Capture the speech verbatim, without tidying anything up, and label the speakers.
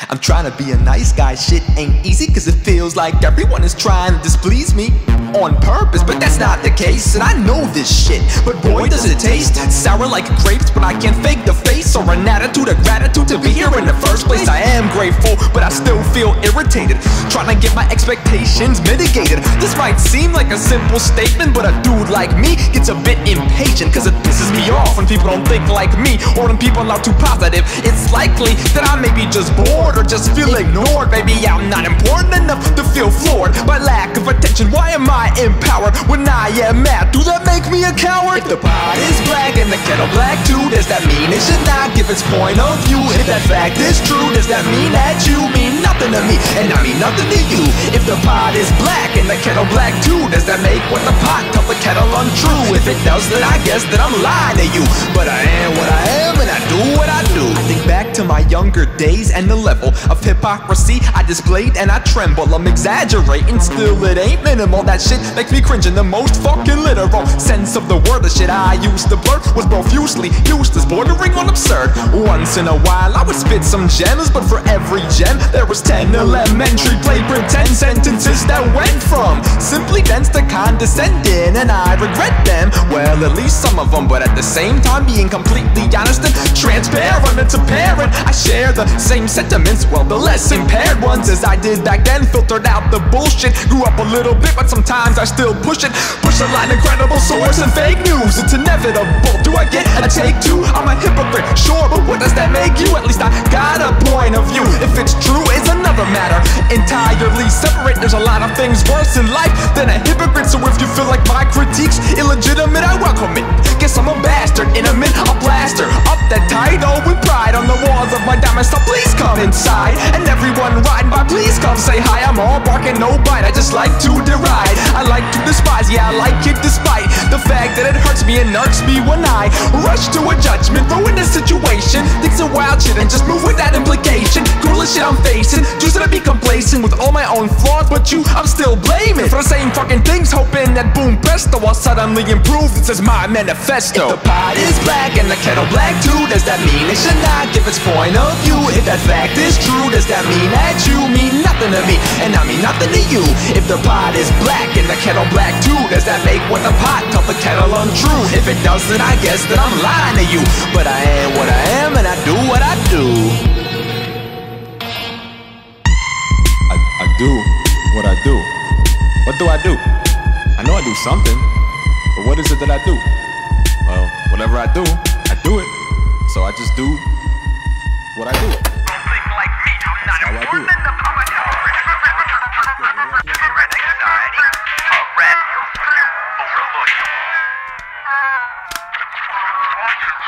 Speaker 1: I'm trying to be a nice guy, shit ain't easy, cause it feels like everyone is trying to displease me on purpose, but that's not the case, and I know this shit, but boy does it taste sour like grapes. But I can't fake the face or an attitude of gratitude to be here in the first place. I am grateful, but I still feel irritated, trying to get my expectations mitigated. This might seem like a simple statement, but a dude like me gets a bit impatient, cause it pisses me off when people don't think like me, or when people are too positive. It's likely that I may be just bored or just feel ignored. Maybe I'm not important enough to feel floored by lack of attention. Why am I empowered when I am mad? Do that make me a coward? If the pot is black and the kettle black too, does that mean it should not give its point of view? If that fact is true, does that mean that you mean nothing to me and I mean nothing to you? If the pot is black and the kettle black too, does that make what the pot tell the kettle untrue? If it does, then I guess that I'm lying to you. But I am what I am and I do what I do. I think back to my younger days and the level of hypocrisy I displayed and I tremble. I'm exaggerating, still it ain't minimal. That shit makes me cringe in the most fucking literal sense of the word. The shit I used to blurt was profusely useless, bordering on absurd. Once in a while I would spit some gems, but for every gem there was ten elementary play pretend sentences that went from simply dense to condescending, and I regret them. Well, at least some of them, but at the same time being completely honest and transparent, it's apparent I share the same sentiments. Well, the less impaired ones, as I did back then, filtered out the bullshit. Grew up a little bit, but sometimes I still push it. Push a line of credible source and fake news. It's inevitable. Do I get a take two? I'm a hypocrite, sure, but what does that make you? At least I got a point of view. If it's true, it's another matter, entirely separate. There's a lot of things worse in life than a hypocrite, so if you feel like my critique's illegitimate, I welcome it. Guess I'm a bastard, intimate, a blaster up that title with pride on the walls of my diamond. So please come inside, and everyone riding by, please come say hi. I'm all bark and no bite, I just like to deride. I like to despise, yeah, I like it despite the fact that it hurts me and irks me when I rush to a judgment, ruin the situation, think some wild shit and just move with that implication. Coolest shit I'm facing, choosing to be complacent with all my own flaws, but you, I'm still blaming for the same fucking things, hoping that boom presto I'll suddenly improve. This is my manifesto. If the pot is black and the kettle black too, does that mean it should not give its point of view? If that fact is true, does that mean that you mean nothing to me and I mean nothing to you? If the pot is black and the kettle black too, does that make what the pot tell the kettle untrue? If it does, then I guess that I'm lying to you. But I am what I am and I do what I do.
Speaker 2: I, I do what I do. What do I do? I know I do something, but what is it that I do? Well, whatever I do, I do it. So I just do what I do.
Speaker 3: Don't think like me, I'm not important enough. I'm a anxiety, a rat, overlooked.